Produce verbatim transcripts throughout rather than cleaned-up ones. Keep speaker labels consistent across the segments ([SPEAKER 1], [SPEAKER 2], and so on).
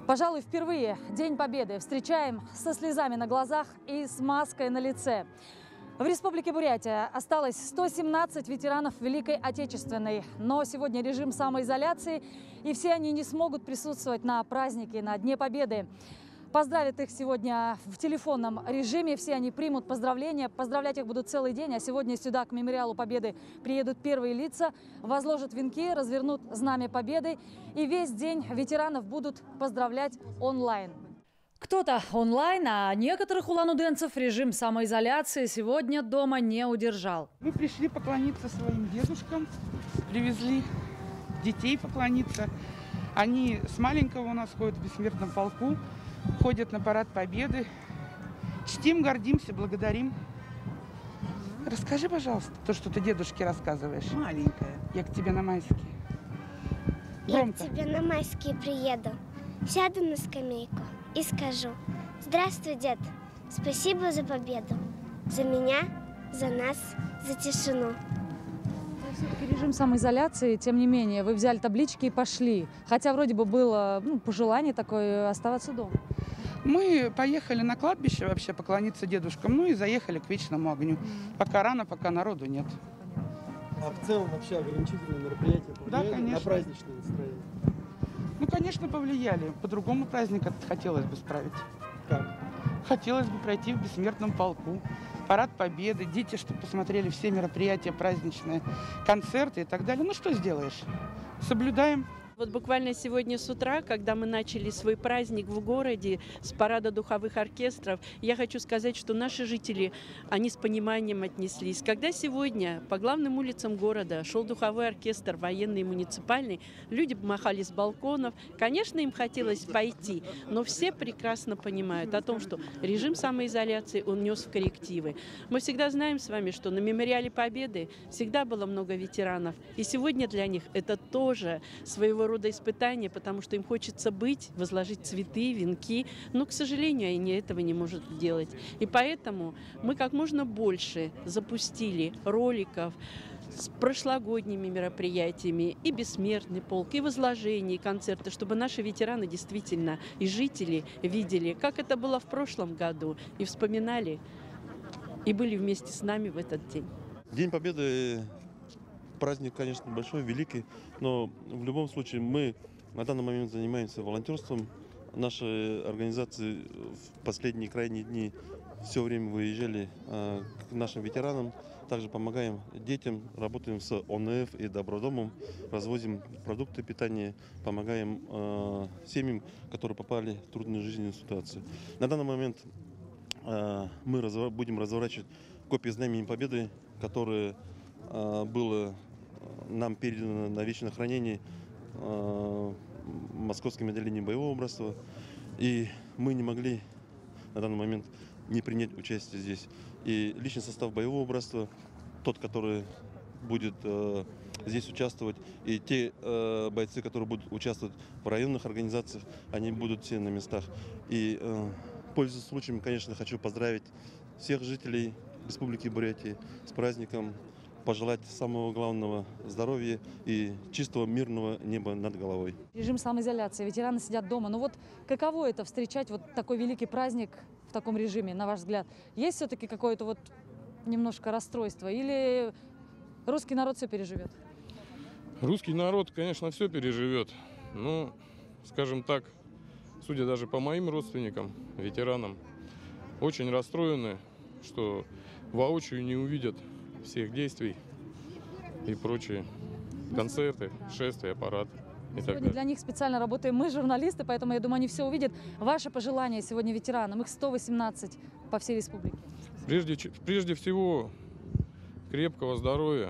[SPEAKER 1] Пожалуй, впервые День Победы встречаем со слезами на глазах и с маской на лице. В Республике Бурятия осталось сто семнадцать ветеранов Великой Отечественной, но сегодня режим самоизоляции, и все они не смогут присутствовать на празднике, на Дне Победы. Поздравят их сегодня в телефонном режиме, все они примут поздравления, поздравлять их будут целый день, а сегодня сюда, к Мемориалу Победы, приедут первые лица, возложат венки, развернут Знамя Победы, и весь день ветеранов будут поздравлять онлайн. Кто-то онлайн, а некоторых улан-удэнцев режим самоизоляции сегодня дома не удержал.
[SPEAKER 2] Мы пришли поклониться своим дедушкам, привезли детей поклониться. Они с маленького у нас ходят в бессмертном полку, ходят на парад Победы. Чтим, гордимся, благодарим. Расскажи, пожалуйста, то, что ты дедушке рассказываешь. Маленькая. Я к тебе на майские. Громко.
[SPEAKER 3] Я к тебе на майские приеду, сяду на скамейку и скажу: здравствуй, дед, спасибо за победу, за меня, за нас, за тишину.
[SPEAKER 1] Все-таки режим самоизоляции, тем не менее, вы взяли таблички и пошли, хотя вроде бы было ну, пожелание такое оставаться дома.
[SPEAKER 2] Мы поехали на кладбище вообще поклониться дедушкам, ну и заехали к вечному огню. Пока рано, пока народу нет.
[SPEAKER 4] А в целом вообще ограничительные мероприятия повлияли,
[SPEAKER 2] да,
[SPEAKER 4] на праздничное настроение?
[SPEAKER 2] Ну, конечно, повлияли. По-другому праздник хотелось бы справить.
[SPEAKER 4] Как?
[SPEAKER 2] Хотелось бы пройти в бессмертном полку. Парад Победы, дети, чтобы посмотрели все мероприятия праздничные, концерты и так далее. Ну, что сделаешь? Соблюдаем.
[SPEAKER 5] Вот буквально сегодня с утра, когда мы начали свой праздник в городе с парада духовых оркестров, я хочу сказать, что наши жители, они с пониманием отнеслись. Когда сегодня по главным улицам города шел духовой оркестр, военный и муниципальный, люди махали с балконов. Конечно, им хотелось пойти, но все прекрасно понимают о том, что режим самоизоляции, он нес в коррективы. Мы всегда знаем с вами, что на Мемориале Победы всегда было много ветеранов, и сегодня для них это тоже своего рода испытания, потому что им хочется быть, возложить цветы, венки, но, к сожалению, они этого не могут делать. И поэтому мы как можно больше запустили роликов с прошлогодними мероприятиями, и бессмертный полк, и возложения, и концерты, чтобы наши ветераны действительно и жители видели, как это было в прошлом году, и вспоминали, и были вместе с нами в этот день.
[SPEAKER 6] День Победы – праздник, конечно, большой, великий, но в любом случае мы на данный момент занимаемся волонтерством. Наши организации в последние крайние дни все время выезжали э, к нашим ветеранам. Также помогаем детям, работаем с О Н Ф и Добродомом, развозим продукты питания, помогаем э, семьям, которые попали в трудную жизненную ситуацию. На данный момент э, мы разв... будем разворачивать копии Знамени Победы, которые э, было нам передано на вечное хранение э, Московским отделением боевого братства. И мы не могли на данный момент не принять участие здесь. И личный состав боевого братства, тот, который будет э, здесь участвовать, и те э, бойцы, которые будут участвовать в районных организациях, они будут все на местах. И э, пользуясь случаем, конечно, хочу поздравить всех жителей Республики Бурятия с праздником, пожелать самого главного здоровья и чистого мирного неба над головой.
[SPEAKER 1] Режим самоизоляции, ветераны сидят дома. Ну вот каково это встречать вот такой великий праздник в таком режиме, на ваш взгляд? Есть все-таки какое-то вот немножко расстройство или русский народ все переживет?
[SPEAKER 7] Русский народ, конечно, все переживет. Но, скажем так, судя даже по моим родственникам, ветеранам, очень расстроены, что воочию не увидят всех действий и прочие концерты, шествия, парад и так далее.
[SPEAKER 1] Для них специально работаем мы, журналисты, поэтому, я думаю, они все увидят. Ваши пожелания сегодня ветеранам, их сто восемнадцать по всей республике.
[SPEAKER 7] Прежде, прежде всего, крепкого здоровья,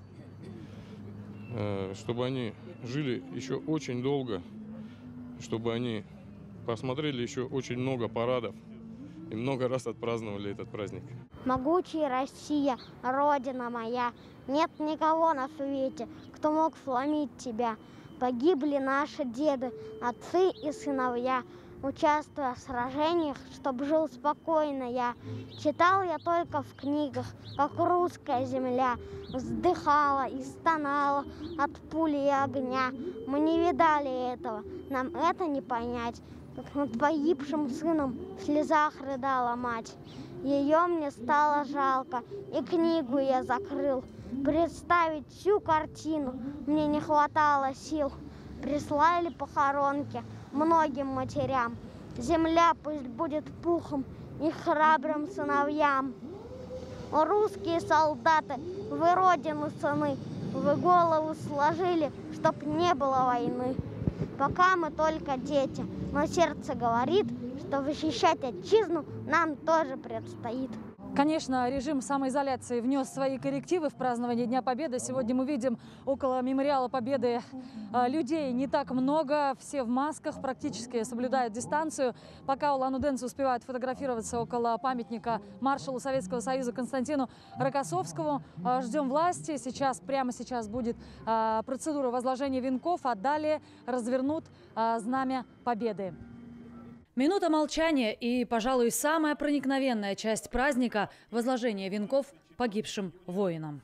[SPEAKER 7] чтобы они жили еще очень долго, чтобы они посмотрели еще очень много парадов и много раз отпраздновали этот праздник.
[SPEAKER 3] Могучая Россия, Родина моя, нет никого на свете, кто мог сломить тебя. Погибли наши деды, отцы и сыновья, участвуя в сражениях, чтоб жил спокойно я. Читал я только в книгах, как русская земля вздыхала и стонала от пули и огня. Мы не видали этого, нам это не понять. как над погибшим сыном в слезах рыдала мать. Ее мне стало жалко, и книгу я закрыл. Представить всю картину мне не хватало сил. Прислали похоронки многим матерям. Земля пусть будет пухом их храбрым сыновьям. О, русские солдаты, вы родины сыны, вы голову сложили, чтоб не было войны. Пока мы только дети, но сердце говорит, что защищать отчизну нам тоже предстоит.
[SPEAKER 1] Конечно, режим самоизоляции внес свои коррективы в празднование Дня Победы. Сегодня мы видим около мемориала Победы людей не так много. Все в масках, практически соблюдают дистанцию. Пока улан-удэнцы успевают фотографироваться около памятника маршалу Советского Союза Константину Рокоссовскому. Ждем власти. Сейчас, прямо сейчас будет процедура возложения венков, а далее развернут знамя Победы. Минута молчания и, пожалуй, самая проникновенная часть праздника – возложение венков погибшим воинам.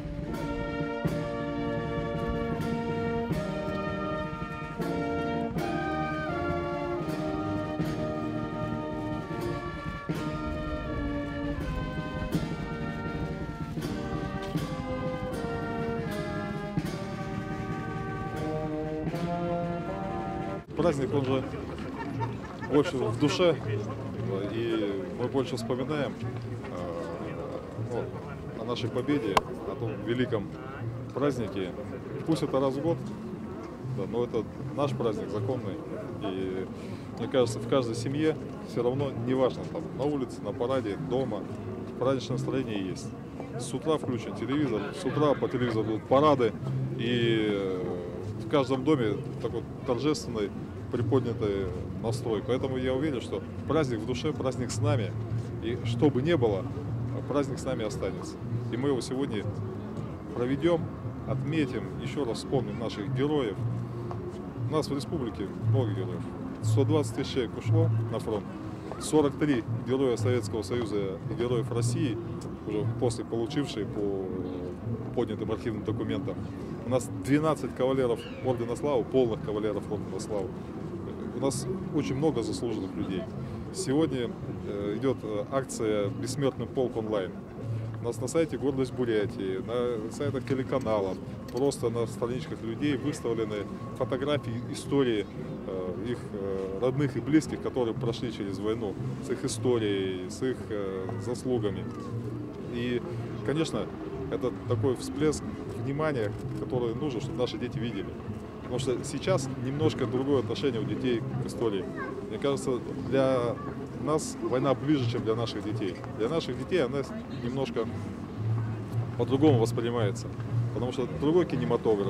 [SPEAKER 8] Праздник, он же больше в душе, и мы больше вспоминаем ну, о нашей победе, о том великом празднике. Пусть это раз в год, да, но это наш праздник законный. И мне кажется, в каждой семье все равно, неважно, там, на улице, на параде, дома, праздничное настроение есть. С утра включен телевизор, с утра по телевизору будут парады, и в каждом доме такой торжественный, приподнятый настрой. Поэтому я уверен, что праздник в душе, праздник с нами. И что бы ни было, праздник с нами останется. И мы его сегодня проведем, отметим, еще раз вспомним наших героев. У нас в республике много героев. сто двадцать тысяч человек ушло на фронт. сорок три героя Советского Союза и героев России, уже после получившие по поднятым архивным документам. У нас двенадцать кавалеров Ордена Славы, полных кавалеров Ордена Славы. У нас очень много заслуженных людей. Сегодня идет акция «Бессмертный полк онлайн». У нас на сайте «Гордость Бурятии», на сайтах телеканалов, просто на страничках людей выставлены фотографии, истории их родных и близких, которые прошли через войну, с их историей, с их заслугами. И, конечно, это такой всплеск внимания, который нужен, чтобы наши дети видели. Потому что сейчас немножко другое отношение у детей к истории. Мне кажется, для нас война ближе, чем для наших детей. Для наших детей она немножко по-другому воспринимается. Потому что другой кинематограф,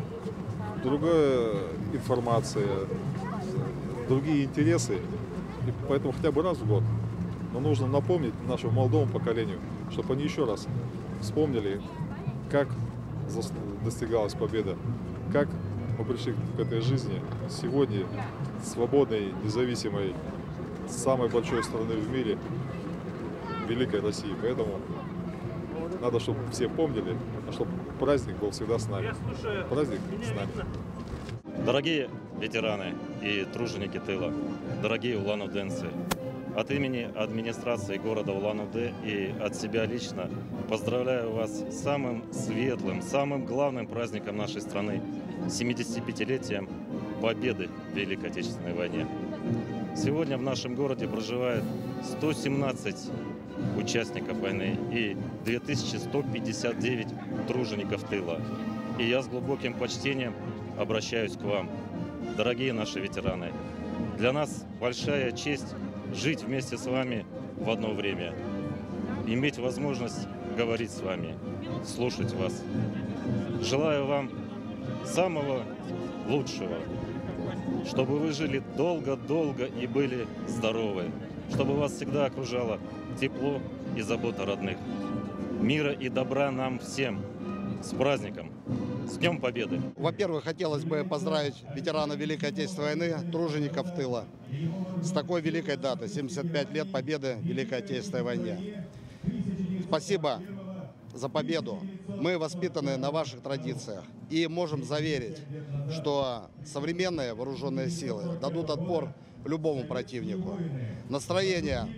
[SPEAKER 8] другая информация, другие интересы. И поэтому хотя бы раз в год. Но нужно напомнить нашему молодому поколению, чтобы они еще раз вспомнили, как достигалась победа, как мы пришли к этой жизни сегодня, свободной, независимой, самой большой страны в мире, великой России. Поэтому надо, чтобы все помнили, а чтобы праздник был всегда с нами. Праздник с нами.
[SPEAKER 9] Дорогие ветераны и труженики тыла, дорогие улан-удэнцы, от имени администрации города Улан-Удэ и от себя лично поздравляю вас с самым светлым, самым главным праздником нашей страны – семидесятипятилетием победы в Великой Отечественной войне. Сегодня в нашем городе проживает сто семнадцать участников войны и две тысячи сто пятьдесят девять тружеников тыла. И я с глубоким почтением обращаюсь к вам, дорогие наши ветераны. Для нас большая честь жить вместе с вами в одно время, иметь возможность говорить с вами, слушать вас. Желаю вам самого лучшего, чтобы вы жили долго-долго и были здоровы, чтобы вас всегда окружало тепло и забота родных. Мира и добра нам всем. С праздником! С Днем Победы!
[SPEAKER 10] Во-первых, хотелось бы поздравить ветеранов Великой Отечественной войны, тружеников тыла, с такой великой датой – семьдесят пять лет победы в Великой Отечественной войне. Спасибо за победу, Мы воспитаны на ваших традициях и можем заверить, что современные вооруженные силы дадут отпор любому противнику. Настроение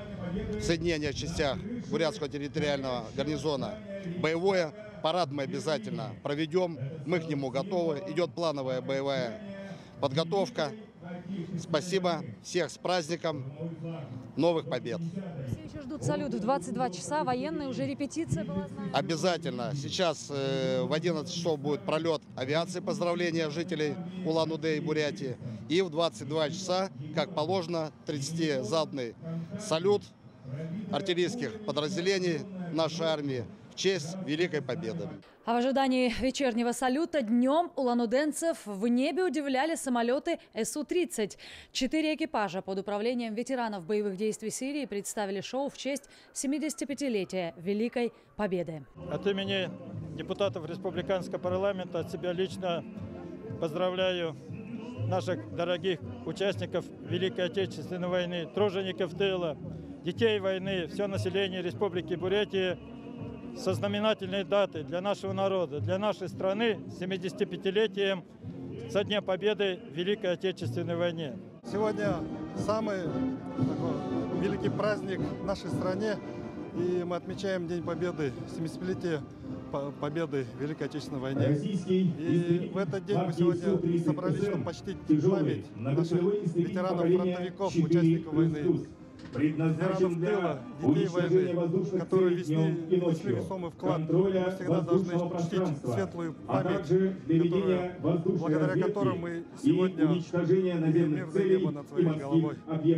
[SPEAKER 10] в соединениях частях Бурятского территориального гарнизона боевое. Парад мы обязательно проведем, мы к нему готовы. Идет плановая боевая подготовка. Спасибо, всех с праздником, новых побед.
[SPEAKER 1] Все еще ждут салют в двадцать два часа, военные уже репетиция была. Знаете?
[SPEAKER 10] Обязательно. Сейчас э, в одиннадцать часов будет пролет авиации, поздравления жителей Улан-Удэ и Бурятии. И в двадцать два часа, как положено, тридцатизалпный салют артиллерийских подразделений нашей армии в честь Великой Победы.
[SPEAKER 1] А в ожидании вечернего салюта днем улан-удэнцев в небе удивляли самолеты эс у тридцать. Четыре экипажа под управлением ветеранов боевых действий Сирии представили шоу в честь семидесятипятилетия Великой Победы.
[SPEAKER 11] От имени депутатов республиканского парламента, от себя лично поздравляю наших дорогих участников Великой Отечественной войны, тружеников тыла, детей войны, все население Республики Бурятия со знаменательной датой для нашего народа, для нашей страны, семидесятипятилетием со Дня Победы в Великой Отечественной войне.
[SPEAKER 12] Сегодня самый такой великий праздник в нашей стране, и мы отмечаем День Победы, семидесятилетие Победы в Великой Отечественной войне. И в этот день мы сегодня собрались, чтобы почтить память наших ветеранов-фронтовиков, участников войны. Ветеранов тыла, детей войны, которые внесли весомый вклад. Мы всегда должны чтить светлую память, которая, благодаря которой мы сегодня видим мир за небо над своей головой.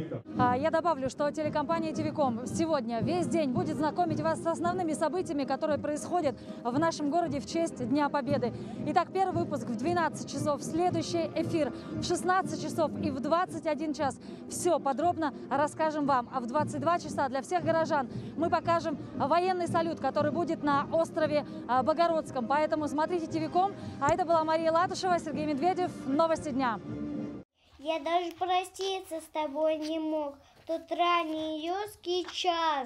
[SPEAKER 1] Я добавлю, что телекомпания ТВКом сегодня весь день будет знакомить вас с основными событиями, которые происходят в нашем городе в честь Дня Победы. Итак, первый выпуск в двенадцать часов, следующий эфир в шестнадцать часов и в двадцать один час. Все подробно расскажем вам. А в двадцать два часа для всех горожан мы покажем военный салют, который будет на острове Богородском. Поэтому смотрите ТВКом. А это была Мария Латышева, Сергей Медведев. Новости дня.
[SPEAKER 3] Я даже проститься с тобой не мог. Тут ранний июльский час.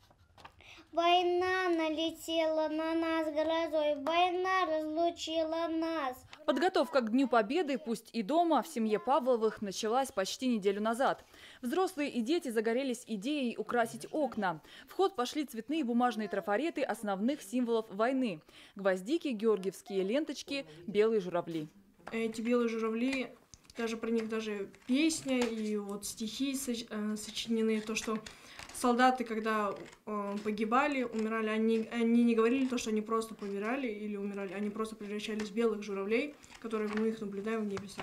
[SPEAKER 3] Война налетела на нас грозой, война разлучила нас.
[SPEAKER 13] Подготовка к Дню Победы, пусть и дома, в семье Павловых началась почти неделю назад. Взрослые и дети загорелись идеей украсить окна. В ход пошли цветные бумажные трафареты основных символов войны. Гвоздики, георгиевские ленточки, белые журавли.
[SPEAKER 14] Эти белые журавли, даже про них даже песня и вот стихи сочинены, то, что солдаты, когда э, погибали, умирали, они, они не говорили то, что они просто помирали или умирали, они просто превращались в белых журавлей, которые мы их наблюдаем в небесах.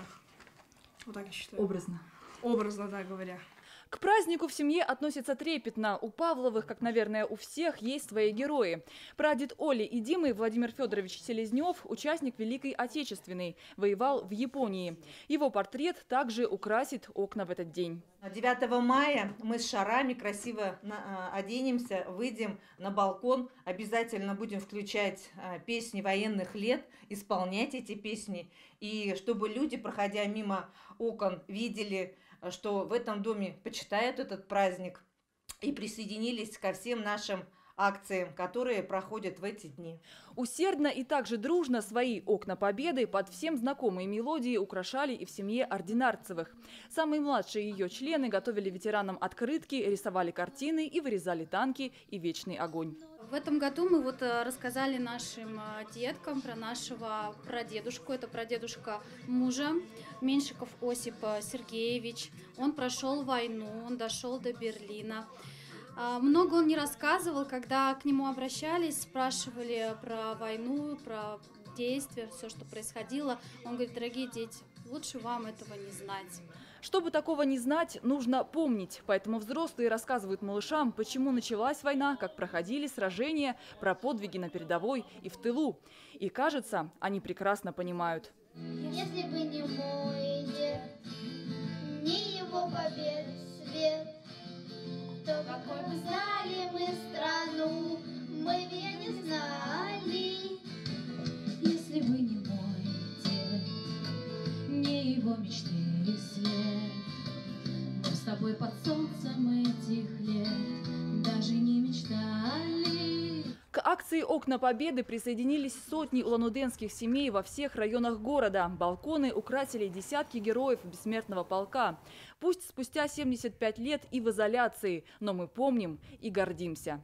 [SPEAKER 14] Вот так я считаю.
[SPEAKER 13] Образно.
[SPEAKER 14] Образно, да, говоря.
[SPEAKER 13] К празднику в семье относятся трепетно. У Павловых, как, наверное, у всех, есть свои герои. Прадед Оли и Димы Владимир Федорович Селезнев, участник Великой Отечественной, воевал в Японии. Его портрет также украсит окна в этот день.
[SPEAKER 15] девятого мая мы с шарами красиво оденемся, выйдем на балкон, обязательно будем включать песни военных лет, исполнять эти песни. И чтобы люди, проходя мимо окон, видели, что в этом доме почитают этот праздник и присоединились ко всем нашим акциям, которые проходят в эти дни.
[SPEAKER 13] Усердно и также дружно свои окна Победы под всем знакомые мелодии украшали и в семье Ординарцевых. Самые младшие ее члены готовили ветеранам открытки, рисовали картины и вырезали танки и вечный огонь.
[SPEAKER 16] В этом году мы вот рассказали нашим деткам про нашего прадедушку. Это прадедушка мужа, Меньшиков Осип Сергеевич. Он прошел войну, он дошел до Берлина. Много он не рассказывал, когда к нему обращались, спрашивали про войну, про действия, все, что происходило. Он говорит: дорогие дети, лучше вам этого не знать.
[SPEAKER 13] Чтобы такого не знать, нужно помнить. Поэтому взрослые рассказывают малышам, почему началась война, как проходили сражения, про подвиги на передовой и в тылу. И кажется, они прекрасно понимают.
[SPEAKER 3] Если бы не мой дед, не его побед свет, то какой бы знали мы страну, мы бы не знали.
[SPEAKER 17] Если бы не мой дед, не его мечты и свет, мы с тобой под солнцем этих лет даже не мечтали.
[SPEAKER 13] К акции «Окна Победы» присоединились сотни улан-удэнских семей во всех районах города. Балконы украсили десятки героев бессмертного полка. Пусть спустя семьдесят пять лет и в изоляции, но мы помним и гордимся.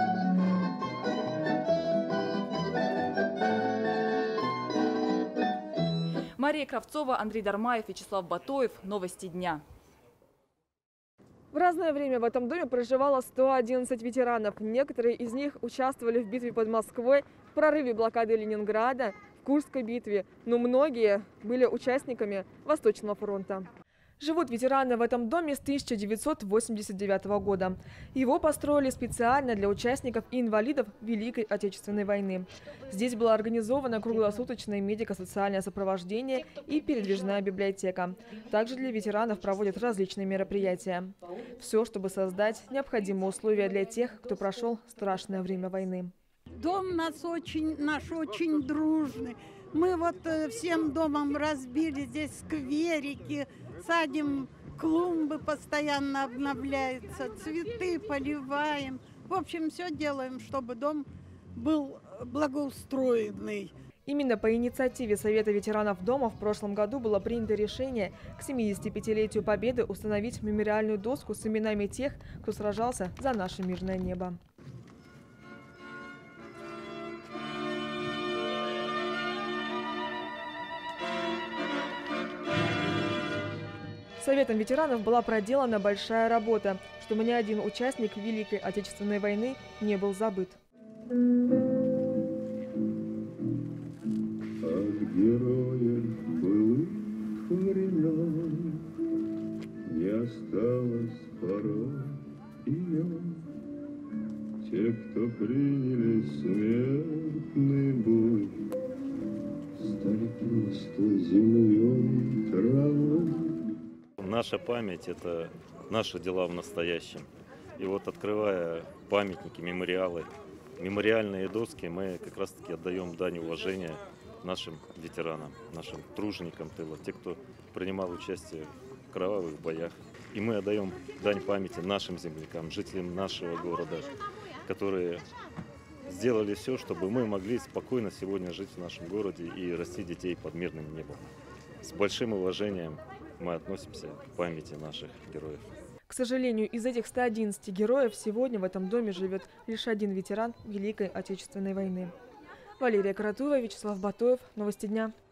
[SPEAKER 13] Мария Кравцова, Андрей Дармаев, Вячеслав Батоев. Новости дня.
[SPEAKER 18] В разное время в этом доме проживало сто одиннадцать ветеранов. Некоторые из них участвовали в битве под Москвой, в прорыве блокады Ленинграда, в Курской битве, но многие были участниками Восточного фронта. Живут ветераны в этом доме с тысяча девятьсот восемьдесят девятого года. Его построили специально для участников и инвалидов Великой Отечественной войны. Здесь было организовано круглосуточное медико-социальное сопровождение и передвижная библиотека. Также для ветеранов проводят различные мероприятия. Все, чтобы создать необходимые условия для тех, кто прошел страшное время войны.
[SPEAKER 19] Дом нас очень, наш очень дружный. Мы вот всем домом разбили здесь скверики, садим клумбы, постоянно обновляются, цветы поливаем. В общем, все делаем, чтобы дом был благоустроенный.
[SPEAKER 18] Именно по инициативе Совета ветеранов дома в прошлом году было принято решение к семидесятипятилетию Победы установить мемориальную доску с именами тех, кто сражался за наше мирное небо. Советом ветеранов была проделана большая работа, чтобы ни один участник Великой Отечественной войны не был забыт.
[SPEAKER 20] От героев былых времен не осталось порой имен. Те, кто приняли смертный бой, стали просто землей, травой.
[SPEAKER 9] Наша память – это наши дела в настоящем. И вот, открывая памятники, мемориалы, мемориальные доски, мы как раз-таки отдаем дань уважения нашим ветеранам, нашим труженикам тыла, те, кто принимал участие в кровавых боях. И мы отдаем дань памяти нашим землякам, жителям нашего города, которые сделали все, чтобы мы могли спокойно сегодня жить в нашем городе и расти детей под мирным небом. С большим уважением мы относимся к памяти наших героев.
[SPEAKER 18] К сожалению, из этих ста одиннадцати героев сегодня в этом доме живет лишь один ветеран Великой Отечественной войны. Валерия Каратуева, Вячеслав Батоев. Новости дня.